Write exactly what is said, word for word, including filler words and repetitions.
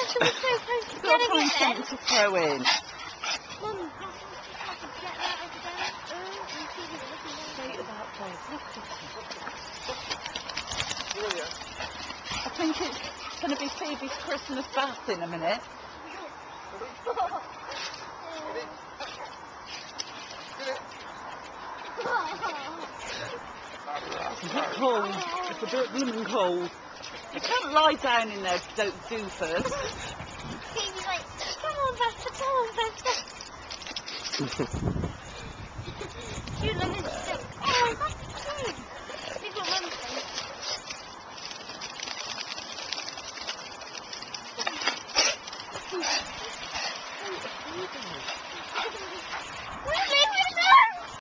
should we throw post You've got to find something to throw in. Mum, you're supposed to get that over there. Oh, and see who's looking there. State of that place. Look at it. Julia. I think it's going to be Phoebe's Christmas bath in a minute. It's a bit cold. It's a bit blooming cold. You can't lie down in there, don't do first. Phoebe's like, come on, Buster, come on, Buster.